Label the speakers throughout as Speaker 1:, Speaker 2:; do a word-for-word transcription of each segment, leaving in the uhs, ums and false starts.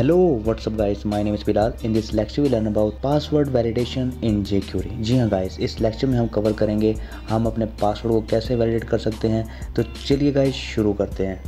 Speaker 1: Hello, what's up guys? My name is Bilal. In this lecture we learn about password validation in jQuery. जी हाँ guys, इस lecture में हम cover करेंगे हम अपने पासवर्ड को कैसे वैलिडेट कर सकते हैं। तो चलिए गाइस शुरू करते हैं।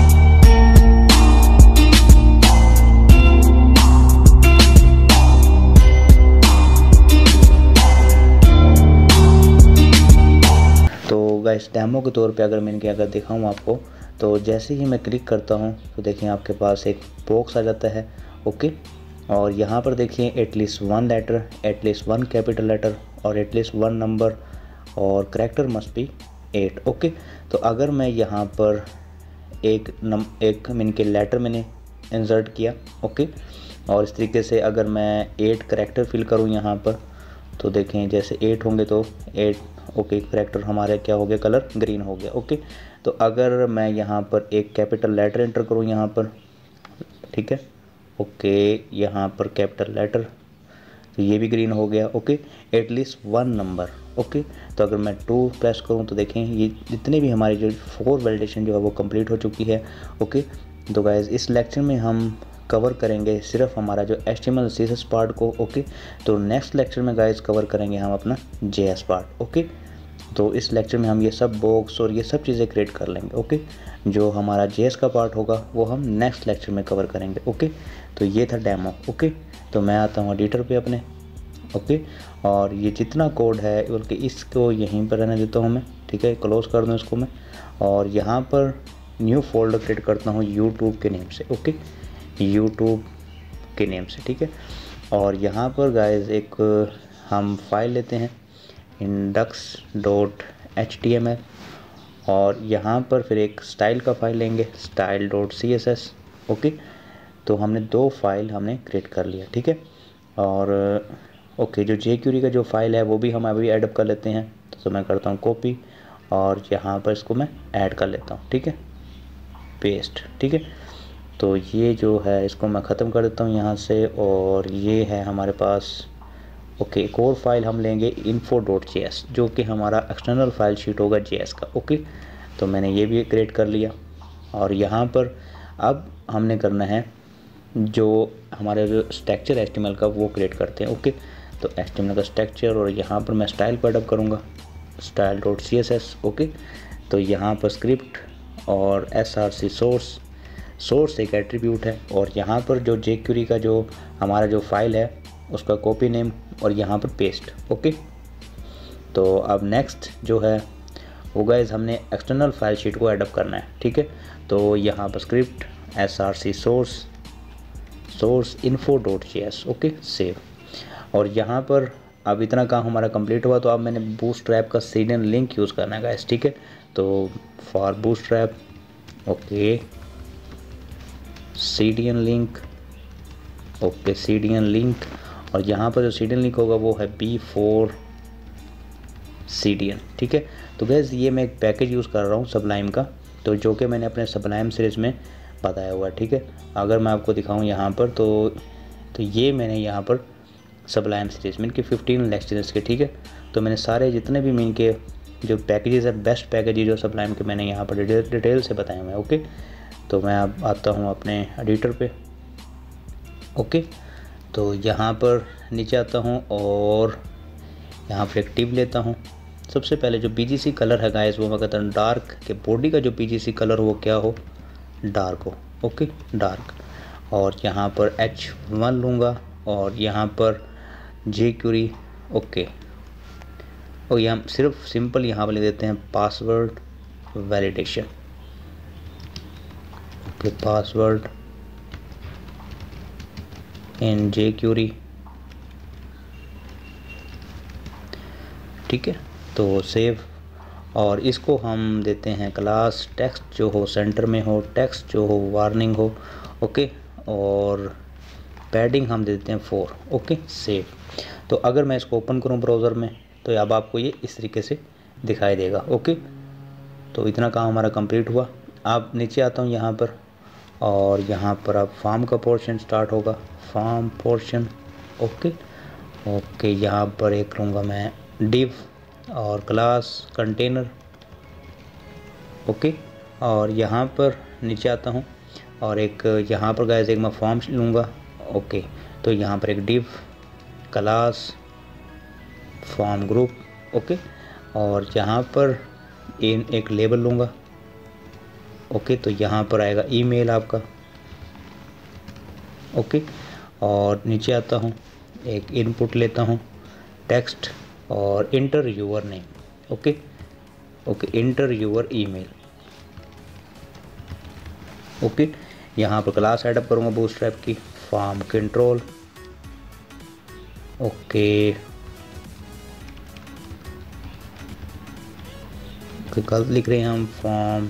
Speaker 1: तो गाइस डेमो के तौर पे अगर मैंने अगर दिखाऊँ आपको, तो जैसे ही मैं क्लिक करता हूँ तो देखिए आपके पास एक बॉक्स आ जाता है। ओके, और यहाँ पर देखिए at least one letter, at least one capital letter और एटलीस्ट वन नंबर और character must be eight. Okay, तो अगर मैं यहाँ पर एक नम एक मीन के लेटर मैंने इंसर्ट किया, ओके, और इस तरीके से अगर मैं एट करैक्टर फिल करूँ यहाँ पर, तो देखें जैसे एट होंगे तो एट, ओके, करैक्टर हमारे क्या हो गया, कलर ग्रीन हो गया। ओके, तो अगर मैं यहाँ पर एक कैपिटल लेटर एंटर करूँ यहाँ पर, ठीक है, ओके, यहाँ पर कैपिटल लेटर, तो ये भी ग्रीन हो गया। Okay, at least one number. Okay, तो अगर मैं टू प्रेस करूँ तो देखें ये जितने भी हमारी जो फोर वैलिडेशन जो है वो कंप्लीट हो चुकी है। ओके, तो गाइस इस लेक्चर में हम कवर करेंगे सिर्फ हमारा जो H T M L C S S part को। ओके, तो नेक्स्ट लेक्चर में गाइस कवर करेंगे हम अपना जे एस पार्ट। ओके, तो इस लेक्चर में हम ये सब बॉक्स और ये सब चीज़ें क्रिएट कर लेंगे। ओके, जो हमारा जे एस का पार्ट होगा वो हम नेक्स्ट लेक्चर में कवर करेंगे। ओके, तो ये था डेमो। ओके, तो मैं आता हूँ एडिटर पे अपने। ओके, और ये जितना कोड है बल्कि इसको यहीं पर रहने देता हूँ मैं, ठीक है, क्लोज कर दूँ इसको मैं, और यहाँ पर न्यू फोल्डर क्रिएट करता हूँ यूट्यूब के नेम से। ओके, यूट्यूब के नेम से, ठीक है, और यहाँ पर गाइस एक हम फाइल लेते हैं index dot H T M L, और यहाँ पर फिर एक स्टाइल का फाइल लेंगे style dot C S S. Okay, तो हमने दो फाइल हमने क्रिएट कर लिया, ठीक है, और ओके जो jQuery का जो फाइल है वो भी हम अभी ऐड कर लेते हैं। तो मैं करता हूँ कॉपी और यहाँ पर इसको मैं ऐड कर लेता हूँ, ठीक है, पेस्ट, ठीक है, तो ये जो है इसको मैं ख़त्म कर देता हूँ यहाँ से, और ये है हमारे पास। ओके, एक और फाइल हम लेंगे इन्फो डॉट जे एस, जो कि हमारा एक्सटर्नल फाइल शीट होगा जे एस का। ओके, तो मैंने ये भी क्रिएट कर लिया, और यहाँ पर अब हमने करना है जो हमारे जो structure H T M L का वो क्रिएट करते हैं। ओके, तो एच टी एम एल का स्ट्रक्चर, और यहाँ पर मैं स्टाइल पर अडप करूँगा style dot C S S. Okay, तो यहाँ पर स्क्रिप्ट और S R C source, source एक एट्रीब्यूट है, और यहाँ पर जो jQuery का जो हमारा जो फाइल है उसका कॉपी नेम और यहाँ पर पेस्ट। ओके, तो अब नेक्स्ट जो है वो गाइस हमने एक्सटर्नल फाइल शीट को एडअप करना है, ठीक है, तो यहाँ पर script S R C source source info dot J S. Okay, save, और यहाँ पर अब इतना काम हमारा कंप्लीट हुआ, तो अब मैंने बूटस्ट्रैप का सीडीएन लिंक यूज़ करना है गाइस, ठीक है, तो for bootstrap, okay, CDN link, okay, CDN link, और यहाँ पर जो सीडीएन लिंक होगा वो है बी फोर सीडीएन, ठीक है। तो गैस ये मैं एक पैकेज यूज़ कर रहा हूँ सबलाइम का, तो जो कि मैंने अपने सबलाइम सीरीज़ में बताया हुआ है, ठीक है। अगर मैं आपको दिखाऊँ यहाँ पर, तो तो ये मैंने यहाँ पर सबलाइम सीरीज़ मीन के फिफ्टीन लेक्चर्स के, ठीक है, तो मैंने सारे जितने भी मीन के जो पैकेजेस है, बेस्ट पैकेजेस जो सबलाइम के मैंने यहाँ पर डिटेल डिटेल से बताए हुए हैं। ओके, तो मैं अब आता हूँ अपने एडिटर पे। ओके, तो यहाँ पर नीचे आता हूँ और यहाँ पर एक टिप लेता हूँ। सबसे पहले जो पीजीसी कलर है गाइस वो मैं कहता हूँ डार्क, के बॉडी का जो पीजीसी कलर हो वो क्या हो, डार्क हो। ओके, डार्क, और यहाँ पर एच वन लूँगा, और यहाँ पर jQuery। ओके, और यहाँ सिर्फ सिंपल यहाँ पर ले देते हैं password validation. Okay, password in jQuery, ठीक है, तो सेव, और इसको हम देते हैं क्लास टेक्स्ट जो हो सेंटर में हो, टेक्स्ट जो हो वार्निंग हो। ओके, और पैडिंग हम देते हैं फोर। ओके, सेव, तो अगर मैं इसको ओपन करूं ब्राउज़र में तो अब आपको ये इस तरीके से दिखाई देगा। ओके, तो इतना काम हमारा कंप्लीट हुआ। अब नीचे आता हूं यहाँ पर, और यहाँ पर अब फॉर्म का पोर्शन स्टार्ट होगा, फॉर्म पोर्शन। ओके ओके यहाँ पर एक लूँगा मैं डिव और क्लास कंटेनर। ओके, और यहाँ पर नीचे आता हूँ और एक यहाँ पर गाइस एक मैं फॉर्म लूँगा। ओके, तो यहाँ पर एक div class form group. Okay, और यहाँ पर इन एक लेबल लूँगा। ओके, तो यहाँ पर आएगा ईमेल आपका। ओके, और नीचे आता हूँ, एक इनपुट लेता हूँ टेक्स्ट और enter your name. Okay okay enter your email. Okay, यहाँ पर क्लास सेटअप करूँगा बूटस्ट्रैप की, फॉर्म कंट्रोल। ओके, गलत लिख रहे हैं हम, फॉर्म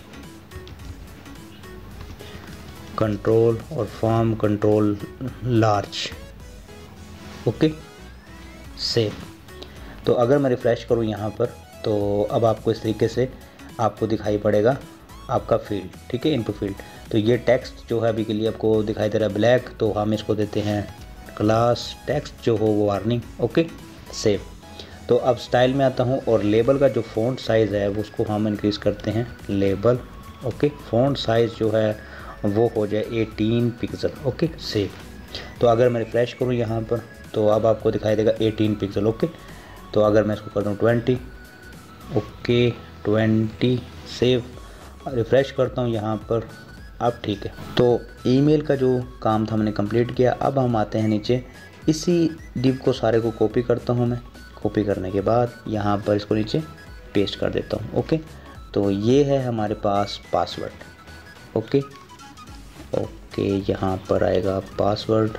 Speaker 1: कंट्रोल और form control large. Okay, save. तो अगर मैं रिफ़्रेश करूँ यहाँ पर, तो अब आपको इस तरीके से आपको दिखाई पड़ेगा आपका फील्ड। ठीक है, इनपुट फील्ड। तो ये टेक्स्ट जो है अभी के लिए आपको दिखाई दे रहा है ब्लैक, तो हम इसको देते हैं क्लास टेक्स्ट जो हो वो वार्निंग। Okay, save. तो अब स्टाइल में आता हूँ और लेबल का जो फ़ॉन्ट साइज़ है वो उसको हम इंक्रीज़ करते हैं, लेबल। ओके, फ़ॉन्ट साइज़ जो है वो हो जाए अठारह पिक्सल। Okay, save. तो अगर मैं रिफ़्रेश करूँ यहाँ पर, तो अब आपको दिखाई देगा अठारह पिक्सल। ओके, तो अगर मैं इसको कर दूँ बीस, ओके बीस, सेव, रिफ़्रेश करता हूँ यहाँ पर, अब ठीक है। तो ईमेल का जो काम था हमने कंप्लीट किया। अब हम आते हैं नीचे, इसी डिव को सारे को कॉपी करता हूँ मैं। कॉपी करने के बाद यहाँ पर इसको नीचे पेस्ट कर देता हूँ। ओके, तो ये है हमारे पास पासवर्ड। ओके ओके यहाँ पर आएगा पासवर्ड।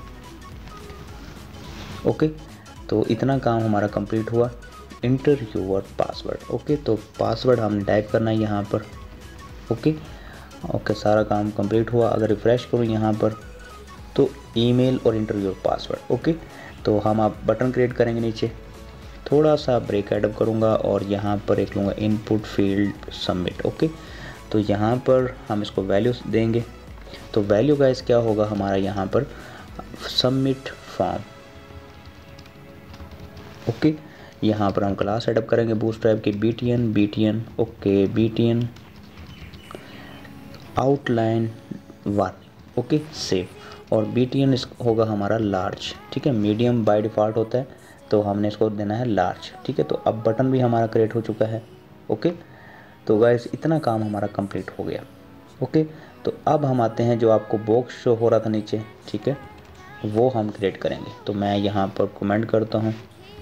Speaker 1: ओके, तो इतना काम हमारा कंप्लीट हुआ। Enter your password. ओके, तो पासवर्ड हमने टाइप करना है यहाँ पर। ओके ओके सारा काम कंप्लीट हुआ। अगर रिफ़्रेश करूँ यहाँ पर, तो ईमेल और इंटर योर पासवर्ड। ओके, तो हम आप बटन क्रिएट करेंगे नीचे, थोड़ा सा ब्रेक एडअप करूँगा और यहाँ पर एक लूँगा इनपुट फील्ड सबमिट। ओके, तो यहाँ पर हम इसको वैल्यू देंगे। तो वैल्यू गाइस क्या होगा हमारा यहाँ पर, सबमिट फॉर्म। ओके, यहाँ पर हम क्लास सेटअप करेंगे बूटस्ट्रैप की, BTN BTN okay BTN outline one. Okay, save. और बीटीएन होगा हमारा लार्ज। ठीक है, मीडियम बाय डिफ़ॉल्ट होता है, तो हमने इसको देना है लार्ज। ठीक है, तो अब बटन भी हमारा क्रिएट हो चुका है। ओके, तो गाइस इतना काम हमारा कंप्लीट हो गया। ओके, तो अब हम आते हैं जो आपको बॉक्स शो हो रहा था नीचे, ठीक है, वो हम क्रिएट करेंगे। तो मैं यहाँ पर कमेंट करता हूँ,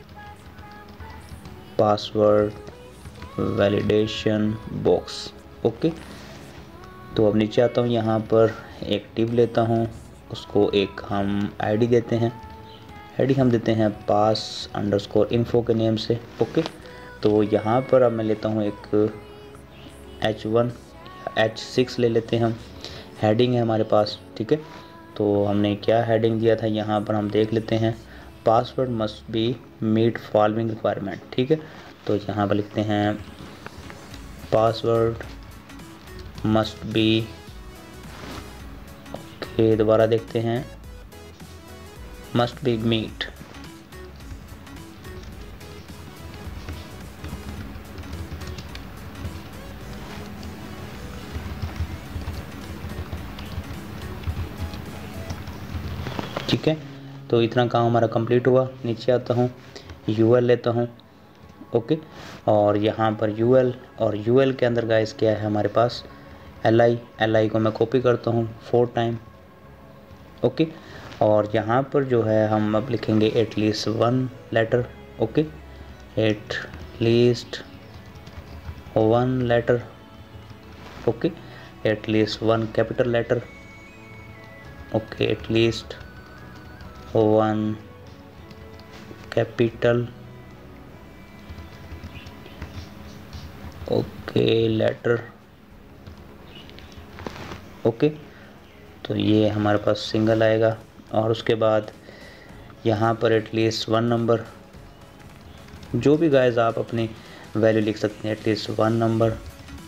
Speaker 1: पासवर्ड वैलिडेशन बॉक्स। ओके, तो अब नीचे आता हूँ, यहाँ पर एक टिप लेता हूँ, उसको एक हम आईडी देते हैं। आईडी हम देते हैं पास अंडरस्कोर इन्फो के नेम से। ओके, तो यहाँ पर अब मैं लेता हूँ एक एच वन एच सिक्स ले लेते हैं हम। हेडिंग है हमारे पास। ठीक है, तो हमने क्या हेडिंग दिया था यहाँ पर हम देख लेते हैं, password must be meet following requirement. ठीक है, तो यहाँ पर लिखते हैं पासवर्ड मस्ट बी, ओके दोबारा देखते हैं, मस्ट बी मीट। ठीक है, तो इतना काम हमारा कंप्लीट हुआ। नीचे आता हूँ, यूएल लेता हूँ। ओके, और यहाँ पर यूएल और यूएल के अंदर गाइस क्या है हमारे पास, एलआई। एलआई को मैं कॉपी करता हूँ फोर टाइम। ओके, और यहाँ पर जो है हम अब लिखेंगे at least one letter. Okay, at least one letter. Okay, at least one capital letter. Okay, at least one capital okay letter. Okay, तो ये हमारे पास सिंगल आएगा। और उसके बाद यहाँ पर एटलीस्ट वन नंबर, जो भी गाइस आप अपनी वैल्यू लिख सकते हैं, एटलीस्ट वन नंबर।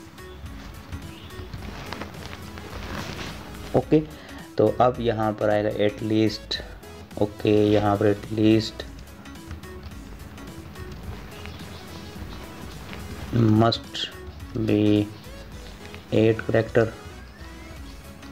Speaker 1: ओके, तो अब यहाँ पर आएगा एटलीस्ट, ओके यहाँ पर at least must be eight character.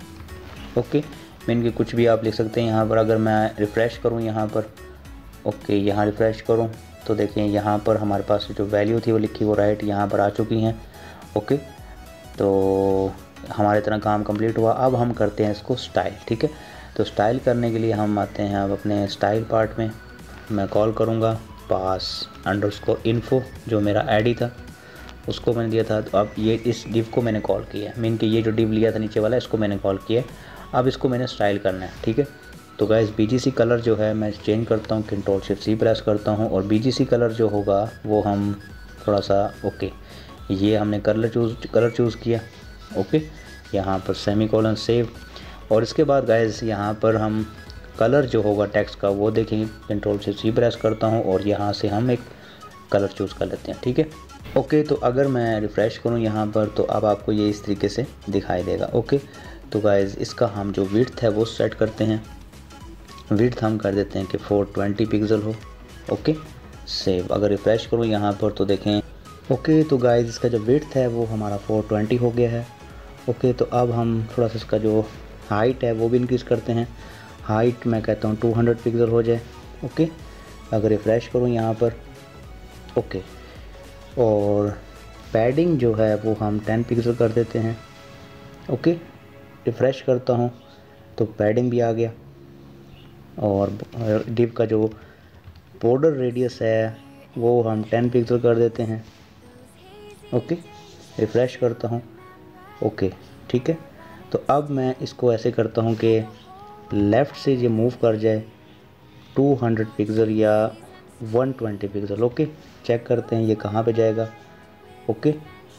Speaker 1: Okay, mean के कुछ भी आप लिख सकते हैं यहाँ पर। अगर मैं रिफ़्रेश करूँ यहाँ पर, ओके यहाँ रिफ़्रेश करूँ तो देखिए यहाँ पर हमारे पास जो वैल्यू थी वो लिखी वो राइट यहाँ पर आ चुकी हैं। ओके, तो हमारे तरह काम कंप्लीट हुआ। अब हम करते हैं इसको स्टाइल। ठीक है, तो स्टाइल करने के लिए हम आते हैं अब अपने स्टाइल पार्ट में। मैं कॉल करूँगा पास अंडरस्कोर इन्फो, जो मेरा आईडी था उसको मैंने दिया था। तो अब ये इस डिव को मैंने कॉल किया, मीन कि ये जो डिव लिया था नीचे वाला इसको मैंने कॉल किया। अब इसको मैंने स्टाइल करना है। ठीक है, तो गाइस बीजीसी कलर जो है मैं चेंज करता हूँ, कंट्रोल शिफ्ट सी प्रेस करता हूँ और बीजीसी कलर जो होगा वो हम थोड़ा सा ओके, ये हमने कलर चूज़ कलर चूज़ किया। ओके, यहाँ पर सेमी कॉलन सेव और इसके बाद गाइस यहाँ पर हम कलर जो होगा टेक्स्ट का वो देखेंगे, कंट्रोल शिफ्ट सी प्रेस करता हूँ और यहाँ से हम एक कलर चूज़ कर लेते हैं। ठीक है, ओके, तो अगर मैं रिफ़्रेश करूँ यहाँ पर तो अब आपको ये इस तरीके से दिखाई देगा। ओके, तो गाइस इसका हम जो विड्थ है वो सेट करते हैं। विड्थ हम कर देते हैं कि फोर ट्वेंटी पिक्सल हो। Okay, save. अगर रिफ़्रेश करूँ यहाँ पर तो देखें, ओके, तो गाइस इसका जो विड्थ है वो हमारा फोर ट्वेंटी हो गया है। ओके, तो अब हम थोड़ा सा इसका जो हाइट है वो भी इंक्रीज़ करते हैं। हाइट मैं कहता हूँ टू हंड्रेड पिक्सल हो जाए। ओके, अगर रिफ़्रेश करूँ यहाँ पर, ओके, और पैडिंग जो है वो हम टेन पिक्सल कर देते हैं। ओके, रिफ़्रेश करता हूँ तो पैडिंग भी आ गया और डिव का जो बॉर्डर रेडियस है वो हम टेन पिक्सल कर देते हैं। ओके, रिफ़्रेश करता हूँ। ओके, ठीक है, तो अब मैं इसको ऐसे करता हूँ कि लेफ़्ट से ये मूव कर जाए टू हंड्रेड पिक्सल या one twenty pixel. Okay, check करते हैं ये कहाँ पे जाएगा। ओके,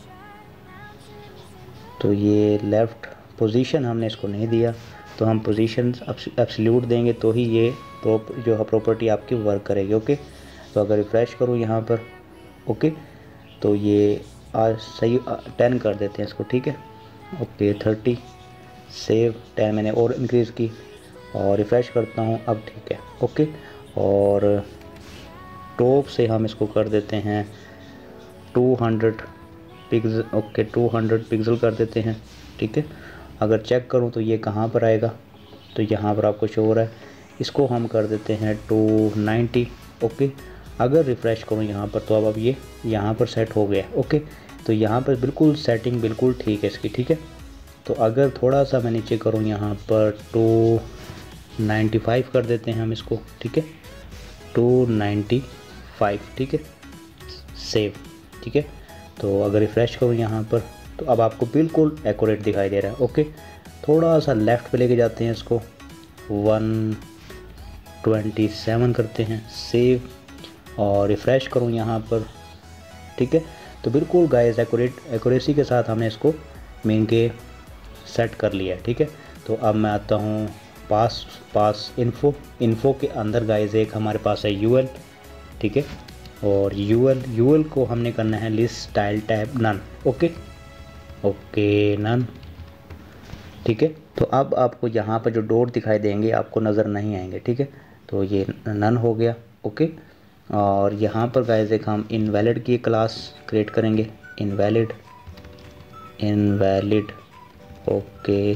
Speaker 1: तो ये लेफ़्ट पोजीशन हमने इसको नहीं दिया, तो हम पोजीशन एब्सोल्यूट देंगे तो ही ये प्रोप जो है प्रॉपर्टी आपकी वर्क करेगी। ओके, तो अगर रिफ़्रेश करूँ यहाँ पर, ओके, तो ये आज सही टेन कर देते हैं इसको। ठीक है, ओके, थर्टी, सेव, टेन मैंने और इंक्रीज़ की और रिफ़्रेश करता हूँ। अब ठीक है। ओके, और टॉप से हम इसको कर देते हैं two hundred pixel. Okay, two hundred pixel कर देते हैं। ठीक है, अगर चेक करूं तो ये कहाँ पर आएगा, तो यहाँ पर आपको शो हो रहा है। इसको हम कर देते हैं टू नाइंटी। ओके, अगर रिफ़्रेश करूं यहाँ पर तो अब अब ये यहाँ पर सेट हो गया। ओके, तो यहाँ पर बिल्कुल सेटिंग बिल्कुल ठीक है इसकी। ठीक है, तो अगर थोड़ा सा मैं नीचे करूँ यहाँ पर टू नाइन्टी फाइव कर देते हैं हम इसको। ठीक है, टू नाइन्टी फाइव। ठीक है, सेव। ठीक है, तो अगर रिफ़्रेश करूँ यहाँ पर तो अब आपको बिल्कुल एक्यूरेट दिखाई दे रहा है। ओके, थोड़ा सा लेफ़्ट पे लेके जाते हैं इसको, वन ट्वेंटी सेवन करते हैं, सेव और रिफ़्रेश करूँ यहाँ पर। ठीक है, तो बिल्कुल गाइस एक्यूरेट एक्यूरेसी के साथ हमने इसको मीन के सेट कर लिया है। ठीक है, तो अब मैं आता हूँ पास पास इन्फो। इन्फो के अंदर गाइस एक हमारे पास है यूएल। ठीक है, और यूएल यूएल को हमने करना है list style tab none. Okay, okay, none. ठीक है, तो अब आपको यहाँ पर जो डॉट दिखाई देंगे आपको नज़र नहीं आएंगे। ठीक है, तो ये नन हो गया। ओके, और यहाँ पर गाइस एक हम इनवैलिड की क्लास क्रिएट करेंगे। Invalid invalid okay,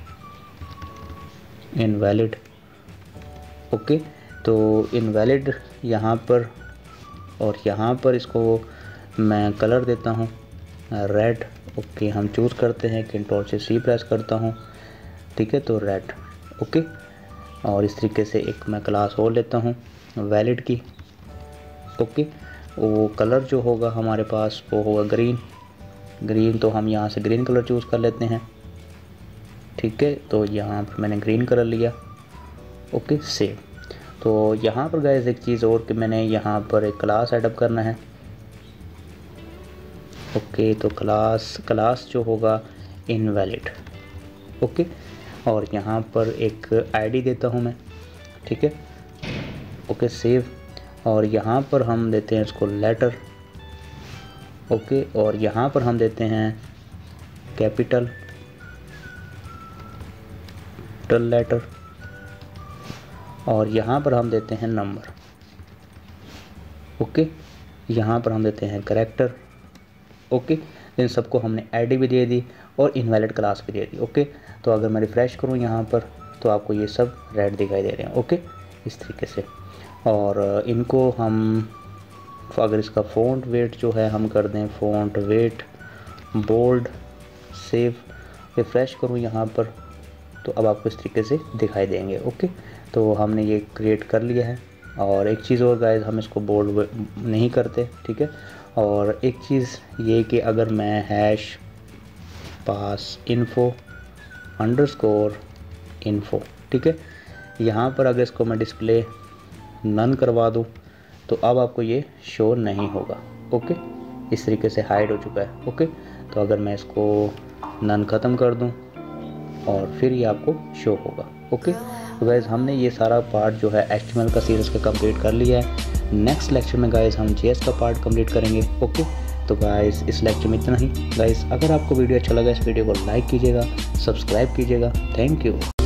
Speaker 1: invalid. Okay, तो इनवैलिड यहाँ पर और यहाँ पर इसको मैं कलर देता हूँ रेड। ओके, हम चूज़ करते हैं, कंट्रोल से सी प्रेस करता हूँ। ठीक है, तो रेड। ओके, और इस तरीके से एक मैं क्लास और लेता हूँ वैलिड की। ओके, वो कलर जो होगा हमारे पास वो होगा ग्रीन। ग्रीन, तो हम यहाँ से ग्रीन कलर चूज़ कर लेते हैं। ठीक है, तो यहाँ पर मैंने ग्रीन कलर लिया। Okay, save. तो यहाँ पर गाइस एक चीज़ और कि मैंने यहाँ पर एक क्लास ऐडअप करना है। ओके, तो क्लास क्लास जो होगा इनवैलिड। ओके, और यहाँ पर एक आईडी देता हूँ मैं। ठीक है, ओके, सेव। और यहाँ पर हम देते हैं इसको लेटर। ओके, और यहाँ पर हम देते हैं कैपिटल लेटर और यहाँ पर हम देते हैं नंबर। ओके, यहाँ पर हम देते हैं कैरेक्टर। ओके, इन सबको हमने आईडी भी दे दी और इनवैलिड क्लास भी दे दी। ओके, तो अगर मैं रिफ़्रेश करूँ यहाँ पर तो आपको ये सब रेड दिखाई दे रहे हैं। ओके, इस तरीके से। और इनको हम अगर इसका फ़ॉन्ट वेट जो है हम कर दें font weight bold, save, refresh करूँ यहाँ पर तो अब आपको इस तरीके से दिखाई देंगे। ओके, तो हमने ये क्रिएट कर लिया है। और एक चीज़ और गाइस, हम इसको बोल्ड नहीं करते, ठीक है। और एक चीज़ ये कि अगर मैं hash pass info underscore info, ठीक है, यहाँ पर अगर इसको मैं डिस्प्ले नन करवा दूँ तो अब आपको ये शो नहीं होगा। ओके, इस तरीके से हाइड हो चुका है। ओके, तो अगर मैं इसको नन ख़त्म कर दूँ और फिर ये आपको शो होगा। ओके, तो गाइज़ हमने ये सारा पार्ट जो है एच टी एम एल का सीरीज़ का कंप्लीट कर लिया है। नेक्स्ट लेक्चर में गाइज़ हम जे एस का पार्ट कंप्लीट करेंगे। ओके, तो गाइज़ इस लेक्चर में इतना ही। गाइज़ अगर आपको वीडियो अच्छा लगा इस वीडियो को लाइक कीजिएगा, सब्सक्राइब कीजिएगा। Thank you.